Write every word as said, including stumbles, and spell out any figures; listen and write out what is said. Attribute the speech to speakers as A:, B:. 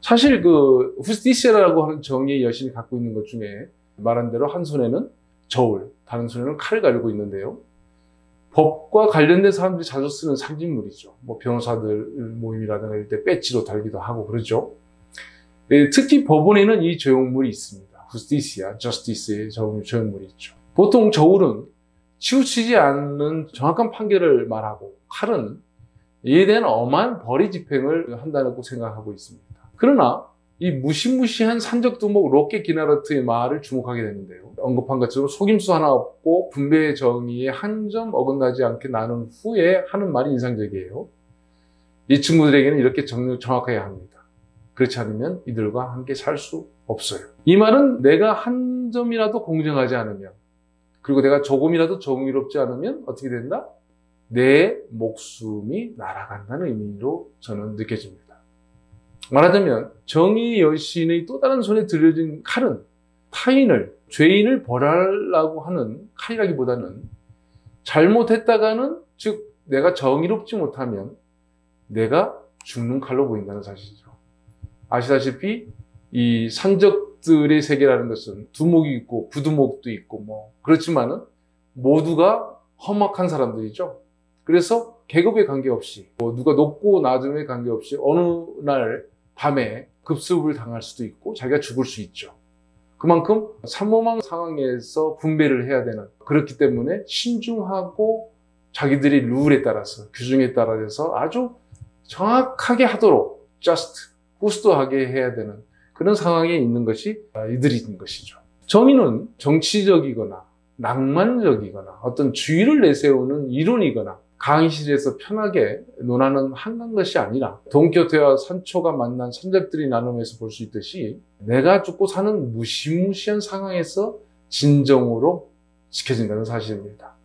A: 사실 그 후스티시아라고 하는 정의의 여신이 갖고 있는 것 중에 말한 대로 한 손에는 저울, 다른 손에는 칼을 가지고 있는데요. 법과 관련된 사람들이 자주 쓰는 상징물이죠. 뭐 변호사들 모임이라든가 이럴 때 배지로 달기도 하고 그러죠. 특히 법원에는 이 조형물이 있습니다. 후스티시아, 저스티스의 조형물이 있죠. 보통 저울은 치우치지 않는 정확한 판결을 말하고 칼은 이에 대한 엄한 벌의 집행을 한다고 생각하고 있습니다. 그러나 이 무시무시한 산적두목 로켓 기나르트의 말을 주목하게 되는데요. 언급한 것처럼 속임수 하나 없고 분배의 정의에 한 점 어긋나지 않게 나눈 후에 하는 말이 인상적이에요. 이 친구들에게는 이렇게 정, 정확해야 합니다. 그렇지 않으면 이들과 함께 살 수 없어요. 이 말은 내가 한 점이라도 공정하지 않으면, 그리고 내가 조금이라도 정의롭지 않으면 어떻게 된다? 내 목숨이 날아간다는 의미로 저는 느껴집니다. 말하자면 정의의 여신의 또 다른 손에 들려진 칼은 타인을, 죄인을 벌하려고 하는 칼이라기보다는 잘못했다가는, 즉 내가 정의롭지 못하면 내가 죽는 칼로 보인다는 사실이죠. 아시다시피 이 산적들의 세계라는 것은 두목이 있고 부두목도 있고 뭐 그렇지만은 모두가 험악한 사람들이죠. 그래서 계급에 관계없이, 뭐 누가 높고 낮음에 관계없이 어느 날 밤에 급습을 당할 수도 있고 자기가 죽을 수 있죠. 그만큼 삼엄한 상황에서 분배를 해야 되는, 그렇기 때문에 신중하고 자기들이 룰에 따라서, 규정에 따라서 아주 정확하게 하도록 just, 후스도하게 해야 되는 그런 상황에 있는 것이 이들인 것이죠. 정의는 정치적이거나 낭만적이거나 어떤 주의를 내세우는 이론이거나 강의실에서 편하게 논하는 한가한 것이 아니라 돈키호테와 산초가 만난 산적들이 나눔에서 볼 수 있듯이 내가 죽고 사는 무시무시한 상황에서 진정으로 지켜진다는 사실입니다.